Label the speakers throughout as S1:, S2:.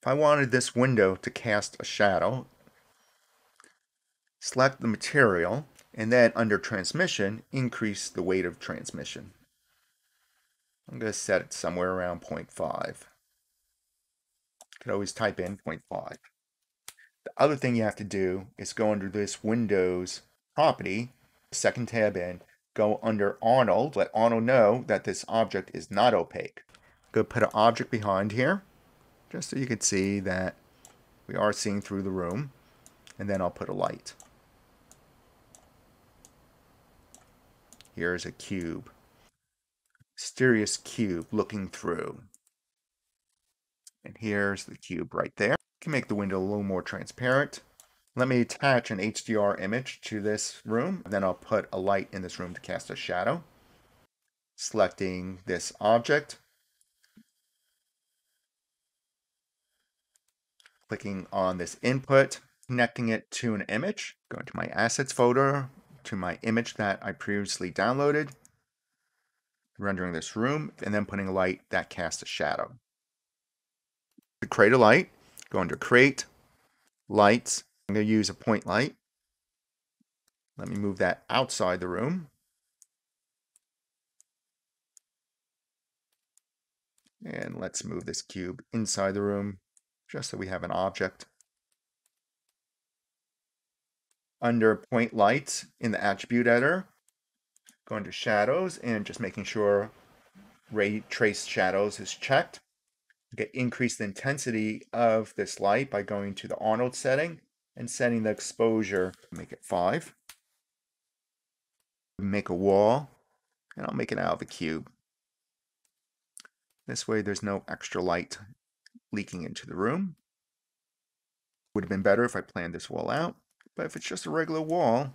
S1: If I wanted this window to cast a shadow, select the material, and then under transmission, increase the weight of transmission. I'm going to set it somewhere around 0.5. You could always type in 0.5. The other thing you have to do is go under this Windows property, second tab in, go under Arnold, let Arnold know that this object is not opaque. Go put an object behind here, just so you can see that we are seeing through the room, and then I'll put a light. Here's a cube. Mysterious cube looking through. And here's the cube right there. You can make the window a little more transparent. Let me attach an HDR image to this room. Then I'll put a light in this room to cast a shadow. Selecting this object. Clicking on this input, connecting it to an image. Going to my assets folder, to my image that I previously downloaded. Rendering this room, and then putting a light that casts a shadow. To create a light, go under Create, Lights. I'm going to use a point light. Let me move that outside the room. And let's move this cube inside the room, just so we have an object. Under Point Lights in the Attribute Editor, go into Shadows and just making sure Ray Trace Shadows is checked. Get increase the intensity of this light by going to the Arnold setting and setting the exposure, make it 5. Make a wall, and I'll make it out of a cube. This way there's no extra light leaking into the room. Would have been better if I planned this wall out, but if it's just a regular wall,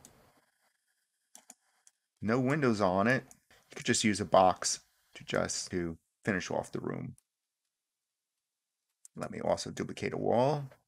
S1: no windows on it, you could just use a box to finish off the room. Let me also duplicate a wall.